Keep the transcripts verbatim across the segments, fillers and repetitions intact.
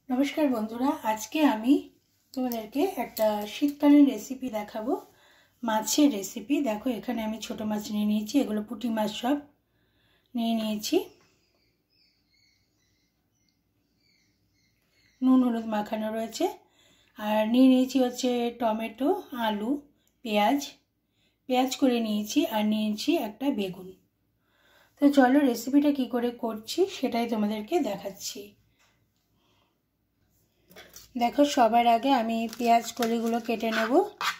नमस्कार बंधुरा आज के आमी तुम्हादेरके एकटा शीतकालीन रेसिपि देखाबो माछेर रेसिपि। देखो एखाने आमी छोटो माछ निये नियेछि, एगुलो पुटी माछ सब निये नियेछि। नुन हलुद माखानो रयेछे आर निये नियेछि होच्छे टमेटो आलू पेঁয়াজ पेঁয়াজ करे नियेछि आर नियेछि एकटा बेगुन। तो चलो रेसिपिटा कि करे करछि सेटाई तोमादेरके देखाच्छि। देखो सबार आगे आमी पेঁয়াজ कलिगुलो केटे नेब।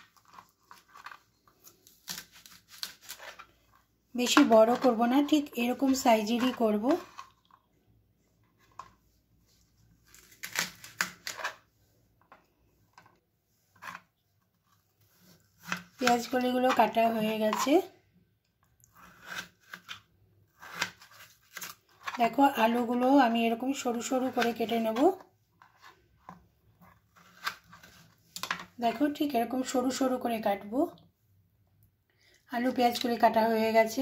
बेशी बड़ो करब ना, ठीक एरकम साइजेरই करब। पेঁয়াজ कलिगुलो काटा हये गेছে। देखो आलूगुलो आमी एरकम सरू सरू करे केटे नेब। देखो ठीक एरकम सरू सरू करे काटबो। आलू पेঁয়াজ করে काटा হয়ে গেছে।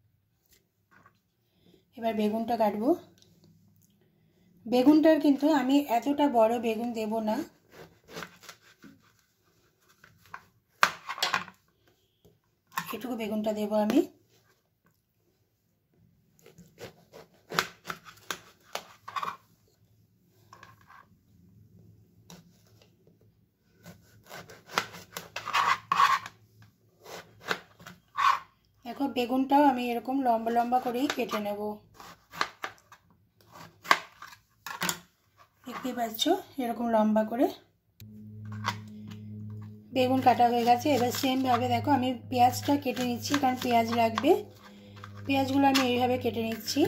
এবার বেগুনটা কাটবো। বেগুনটার কিন্তু আমি এতটা বড় বেগুন দেব না, এটুকু বেগুনটা দেব আমি। देखो बेगुनटाও আমি এরকম লম্বা লম্বা করেই কেটে নেব। দেখতে পাচ্ছো এরকম লম্বা করে বেগুন কাটা হয়ে গেছে। এবার সেম ভাবে দেখো আমি পেঁয়াজটা কেটে নিচ্ছি, কারণ পেঁয়াজ লাগবে। পেঁয়াজগুলো আমি এইভাবে কেটে নিচ্ছি।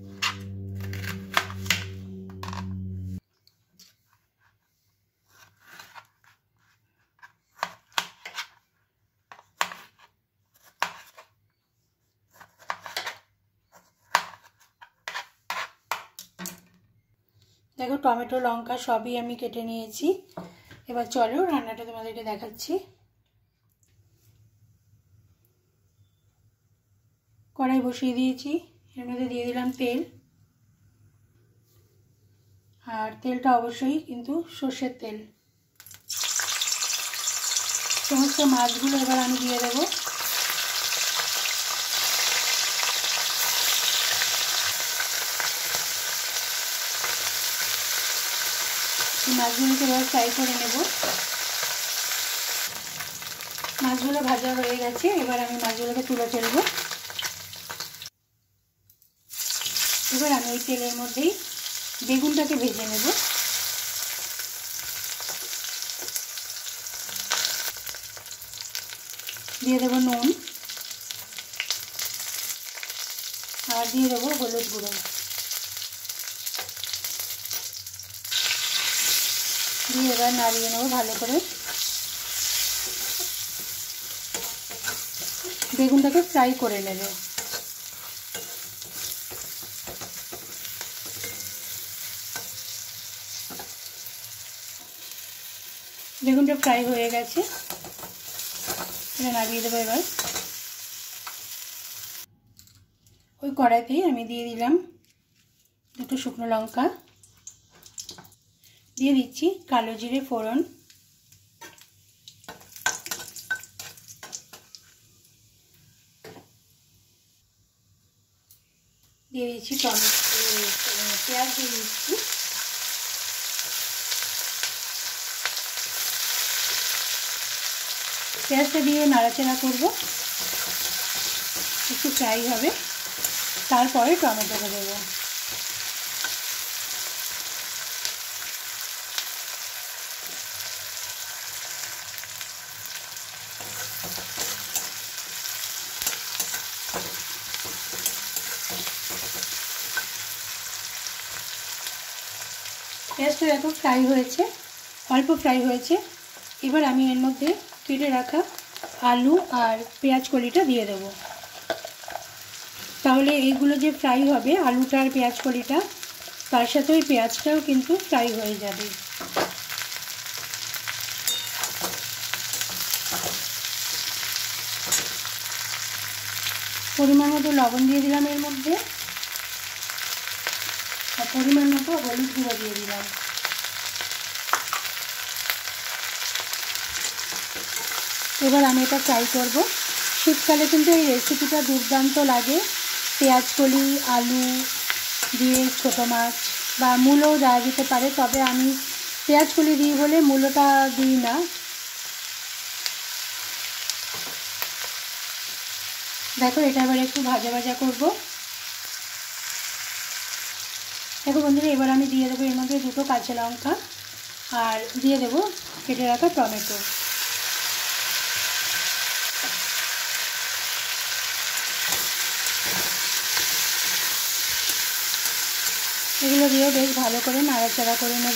देखो टमेटो लंका सबई आमी केटे निয়েছি। এবার চলো রান্নাটা তোমাদেরকে দেখাচ্ছি। কড়াই বসিয়ে দিয়েছি, এর মধ্যে দিয়ে দিলাম তেল। আর তেলটা অবশ্যই কিন্তু সরষের তেল। সমস্ত মাছগুলো এবার আমি দিয়ে দেব। মাছগুলোকে এবার ফ্রাই করে নেব। মাছগুলো ভাজা হয়ে গেছে, এবার আমি মাছগুলোকে তুলে ফেলব। এবার আমি এই তেলের মধ্যেই বেগুনটাকে ভেজে নেব। দিয়ে দেব নুন আর দিয়ে দেব হলুদ গুঁড়ো। দিয়ে এবার নাড়িয়ে নেব ভালো করে। বেগুনটাকে ফ্রাই করে নেব। বেগুনটা ফ্রাই হয়ে গেছে, এটা নাড়িয়ে দেবো। এবার ওই কড়াইতেই আমি দিয়ে দিলাম দুটো শুকনো লঙ্কা, দিয়ে দিচ্ছি কালো জিরে ফোড়ন, দিয়ে দিচ্ছি টমেটো পেঁয়াজ দিয়ে দিচ্ছি। পেঁয়াজটা দিয়ে নাড়াচাড়া করব, একটু ফ্রাই হবে, তারপরে টমেটোটা দেবো। পেঁয়াজটা এখন ফ্রাই হয়েছে, অল্প ফ্রাই হয়েছে। এবার আমি এর মধ্যে কেটে রাখা আলু আর পেঁয়াজ কলিটা দিয়ে দেব। তাহলে এইগুলো যে ফ্রাই হবে আলুটা আর পেঁয়াজ কলিটা, তার সাথে ওই পেঁয়াজটাও কিন্তু ফ্রাই হয়ে যাবে। পরিমাণ মতো লবণ দিয়ে দিলাম এর মধ্যে, আর পরিমাণ মতো হলুদ গুঁড়ো দিয়ে দিলাম। এবার আমি এটা ফ্রাই করব। শীতকালে কিন্তু এই রেসিপিটা দুর্দান্ত লাগে। পেঁয়াজ কলি, আলু দিয়ে ছোটো মাছ বা মূলও দেওয়া যেতে পারে, তবে আমি পেঁয়াজ কলি দিই বলে মূলটা দিই না। দেখো এটা এবার একটু ভাজা ভাজা করব। দেখো বন্ধুরা, এবার আমি দিয়ে দেবো এর মধ্যে দুটো কাঁচা লঙ্কা আর দিয়ে দেবো কেটে রাখা টমেটো। এগুলো দিয়ে বেশ ভালো করে নাড়াচাড়া করে নেব।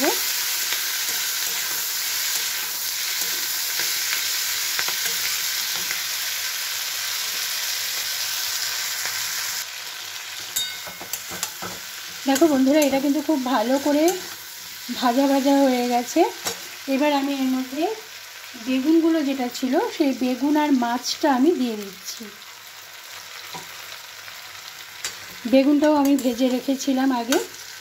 দেখো বন্ধুরা, এটা কিন্তু খুব ভালো করে ভাজা ভাজা হয়ে গেছে। এবার আমি এর মধ্যে বেগুনগুলো যেটা ছিল সেই বেগুন আর মাছটা আমি দিয়ে দিচ্ছি। বেগুনটাও আমি ভেজে রেখেছিলাম আগে।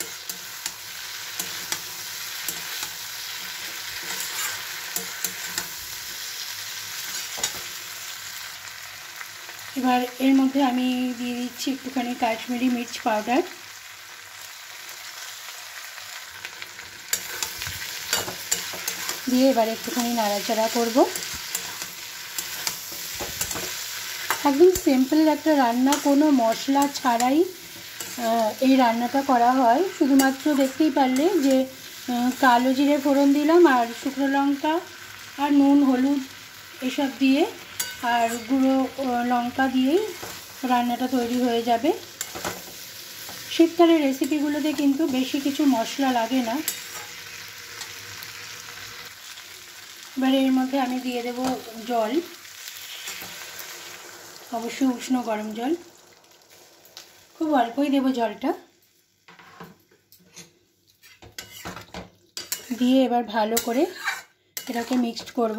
এবার এর মধ্যে আমি দিয়ে দিচ্ছি একটুখানি কাশ্মীরি মির্চ পাউডার। দিয়ে এবার একটুখানি নাড়াচাড়া করব। একদম সিম্পল একটা রান্না, কোনো মশলা ছাড়াই এই রান্নাটা করা হয়। শুধুমাত্র দেখতেই পারলে যে কালো জিরে ফোড়ন দিলাম আর শুকনো লঙ্কা আর নুন হলুদ এসব দিয়ে আর গুঁড়ো লঙ্কা দিয়েই রান্নাটা তৈরি হয়ে যাবে। শীতকালের রেসিপিগুলোতে কিন্তু বেশি কিছু মশলা লাগে না। এবারে এর মধ্যে আমি দিয়ে দেব জল, অবশ্যই উষ্ণ গরম জল। খুব অল্পই দেব জলটা। দিয়ে এবার ভালো করে এটাকে মিক্সড করব।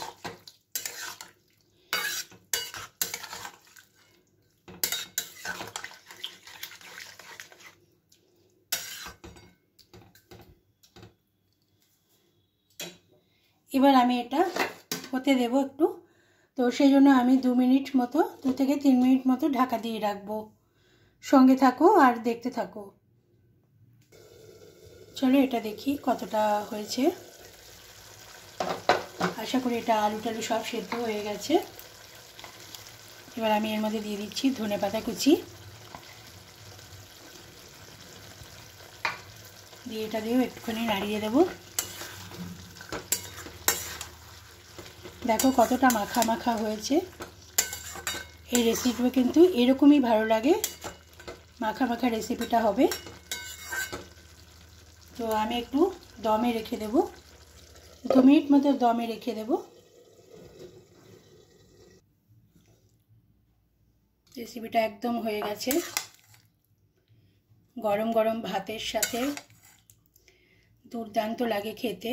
এবার আমি এটা হতে দেব একটু, তো সেই জন্য আমি দু মিনিট মতো দু থেকে তিন মিনিট মতো ঢাকা দিয়ে রাখবো। সঙ্গে থাকো আর দেখতে থাকো। চলো এটা দেখি কতটা হয়েছে। আশা করি এটা আলু টালু সব সেদ্ধ হয়ে গেছে। এবার আমি এর মধ্যে দিয়ে দিচ্ছি ধনেপাতা কুচি। দিয়ে এটা দিয়েও একটুখানি নাড়িয়ে দেবো। দেখো কতটা মাখা মাখা হয়েছে। এই রেসিপিটা কিন্তু এরকমই ভালো লাগে, মাখা মাখা রেসিপিটা হবে। তো আমি একটু দমে রেখে দেব, দু মিনিট মতো দমে রেখে দেব। রেসিপিটা একদম হয়ে গেছে। গরম গরম ভাতের সাথে দুর্দান্ত লাগে খেতে।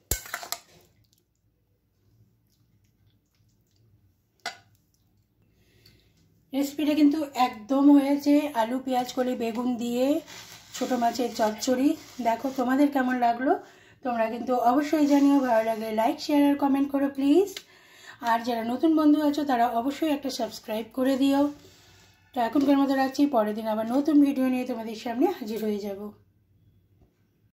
রেসিপিটা কিন্তু একদম হয়েছে। আলু পেঁয়াজ কলি বেগুন দিয়ে ছোটো মাছের চচ্চড়ি। দেখো তোমাদের কেমন লাগলো তোমরা কিন্তু অবশ্যই জানিও। ভালো লাগলে লাইক শেয়ার আর কমেন্ট করো প্লিজ। আর যারা নতুন বন্ধু আছো তারা অবশ্যই একটা সাবস্ক্রাইব করে দিও। তো এখনকার মতো রাখছি, পরের দিন আবার নতুন ভিডিও নিয়ে তোমাদের সামনে হাজির হয়ে যাব।